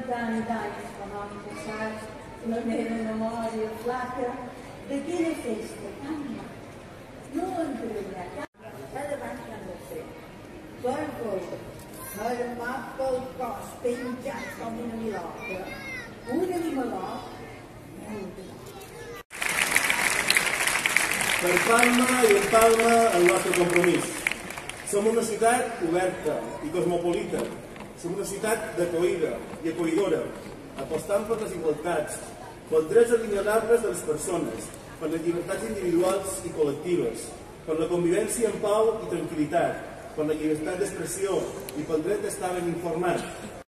tant d'anys com han passat, la meva memòria flaca, d'aquella festa tan maca. No entrarà cap. Davant han de fer per veure, armat pel cos, penjat com una milota, un animalot molt gran. Per Palma i en Palma el nostre compromís. Som una ciutat oberta i cosmopolita. Som una ciutat d'acollida i acollidora, apostant per les igualtats, pels drets inalienables de les persones, per les llibertats individuals i col·lectives, per la convivència en pau i tranquil·litat, per la llibertat d'expressió i pel dret d'estar ben informat.